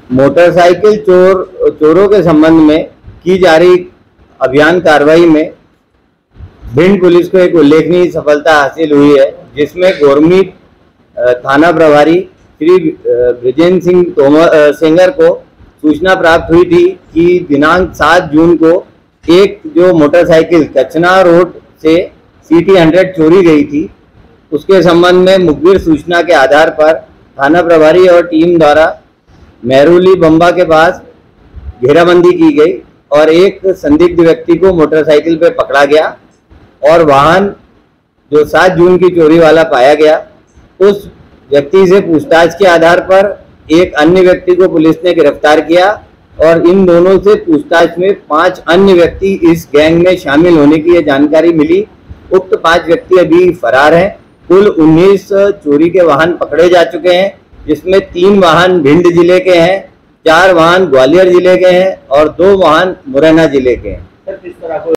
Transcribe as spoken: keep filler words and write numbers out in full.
Motorcycle चोर चोरों के संबंध में की जा रही अभियान कार्रवाई में भिंड पुलिस को एक उल्लेखनीय सफलता हासिल हुई है, जिसमें गोरमीत थाना प्रभारी श्री ब्रिजेंद्र सिंह तोमर सेंगर को सूचना प्राप्त हुई थी कि दिनांक सात जून को एक जो मोटरसाइकिल कचना रोड से सीटी हंड्रेड चोरी गई थी, उसके संबंध में मुखबिर सूचना के आधार पर थाना प्रभारी और टीम द्वारा मेहरुली बम्बा के पास घेराबंदी की गई और एक संदिग्ध व्यक्ति को मोटरसाइकिल पे पकड़ा गया और वाहन जो सात जून की चोरी वाला पाया गया, उस व्यक्ति से पूछताछ के आधार पर एक अन्य व्यक्ति को पुलिस ने गिरफ्तार किया और इन दोनों से पूछताछ में पांच अन्य व्यक्ति इस गैंग में शामिल होने की जानकारी मिली। उक्त पांच व्यक्ति अभी फरार हैं। कुल उन्नीस चोरी के वाहन पकड़े जा चुके हैं, जिसमें तीन वाहन भिंड जिले के हैं, चार वाहन ग्वालियर जिले के हैं और दो वाहन मुरैना जिले के हैं।